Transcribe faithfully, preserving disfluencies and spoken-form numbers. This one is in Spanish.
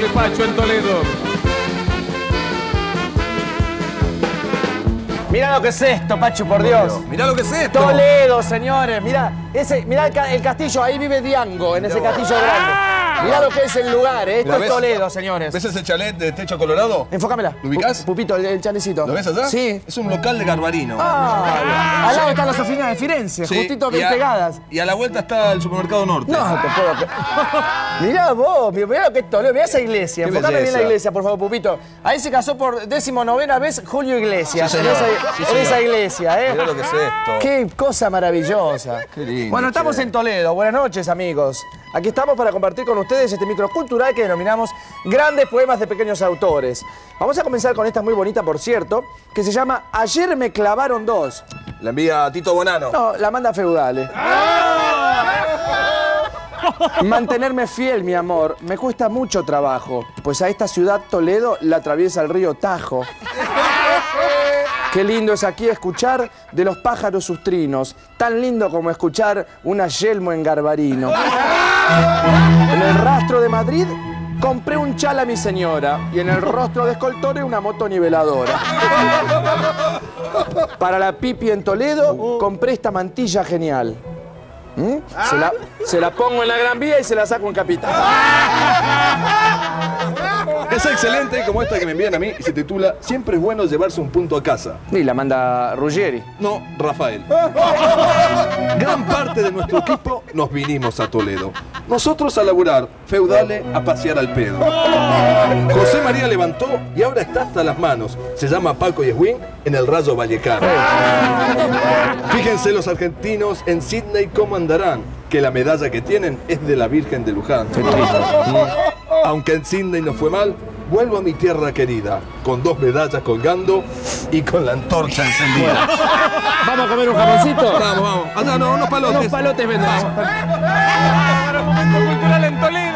Pacho en Toledo. Mirá lo que es esto, Pacho, por Dios. Mirá lo que es esto. Toledo, señores. Mirá, ese, mirá el, ca el castillo. Ahí vive Diango, en ese castillo grande. Mirá lo que es el lugar, ¿eh? Esto es Toledo, señores. ¿Ves ese chalet de techo colorado? Enfócamela. ¿Lo ubicás? Pupito, el, el chalecito. ¿Lo ves allá? Sí. Es un local de Garbarino. Ah, al lado están las oficinas de Firenze, Sí, justito bien y a- pegadas. Y a la vuelta está el supermercado norte. No, te puedo creer. Mirá vos, mirá lo que es Toledo, mirá esa iglesia. Qué Enfocame bien belleza. la iglesia, por favor, Pupito. Ahí se casó por decimonovena vez Julio Iglesias. Sí, en señor. esa, Sí, en señor. esa iglesia, ¿eh? Mirá lo que es esto. Qué cosa maravillosa. Qué lindo, Bueno, estamos che. en Toledo. Buenas noches, amigos. Aquí estamos para compartir con ustedes este micro cultural que denominamos Grandes Poemas de Pequeños Autores. Vamos a comenzar con esta muy bonita, por cierto, que se llama Ayer me clavaron dos. La envía Tito Bonano. No, la manda Feudale. Mantenerme fiel, mi amor, me cuesta mucho trabajo, pues a esta ciudad Toledo la atraviesa el río Tajo. Qué lindo es aquí escuchar de los pájaros sus trinos, tan lindo como escuchar una yelmo en Garbarino. En el rastro de Madrid compré un chal a mi señora y en el rostro de Escoltore una moto niveladora. Para la pipi en Toledo compré esta mantilla genial. ¿Mm? Se, la, se la pongo en la Gran Vía y se la saco en Capital. Es excelente como esta que me envían a mí y se titula Siempre es bueno llevarse un punto a casa. Y la manda Ruggeri. No, Rafael. Gran parte de nuestro equipo nos vinimos a Toledo. Nosotros a laburar, Feudale a pasear al pedo. José María levantó y ahora está hasta las manos. Se llama Paco y Eswin en el Rayo Vallecano. Fíjense los argentinos en Sydney cómo andarán, que la medalla que tienen es de la Virgen de Luján. Aunque en Sydney no fue mal, vuelvo a mi tierra querida, con dos medallas colgando y con la antorcha encendida. ¿Vamos a comer un jamoncito? Vamos, vamos. Allá no, unos palotes. Unos palotes vendemos. Para Momento Cultural en Toledo.